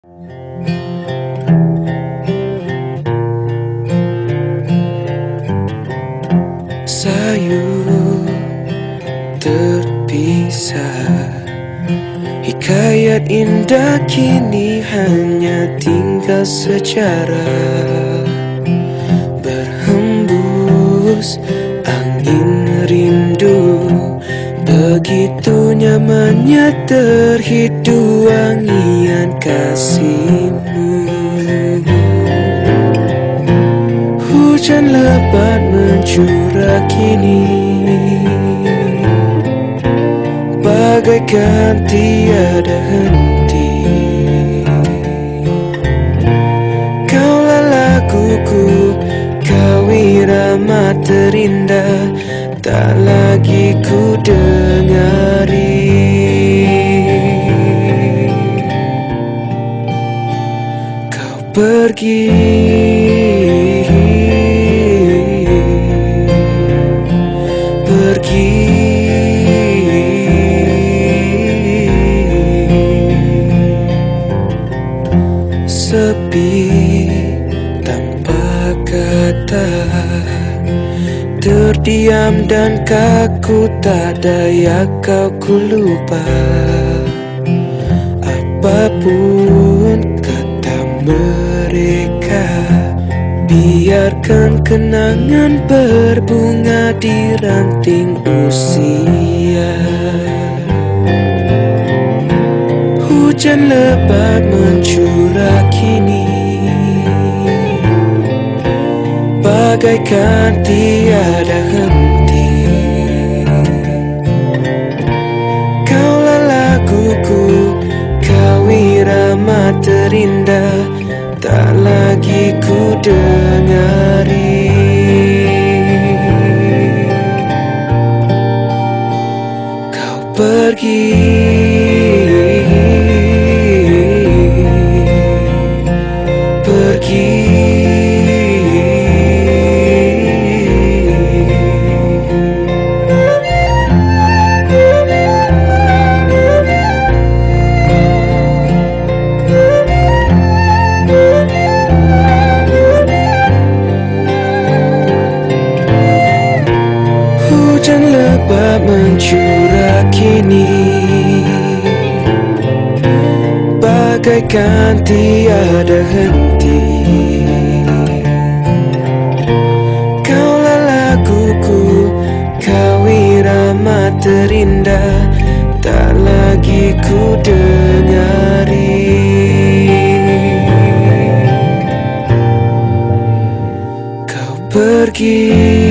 Sayu terpisah, hikayat indah kini hanya tinggal sejarah. Berhembus angin rindu, begitu nyamannya terhidu wangian kasihmu. Hujan lebat mencurah kini, bagaikan tiada henti. Kaulah laguku, kau irama terindah, tak lagi ku dengari. Kau pergi, sepi tanpa kata, terdiam dan kaku, tak daya kau ku lupa. Apapun kata mereka, biarkan kenangan berbunga di ranting usia. Hujan lebat mencurah kini, bagaikan tiada henti. Kaulah laguku, kau irama terindah, tak lagi ku dengari. Kau pergi, hujan lebat mencurah kini, bagaikan tiada henti. Kaulah laguku, kau irama terindah, tak lagi ku dengari. Kau pergi,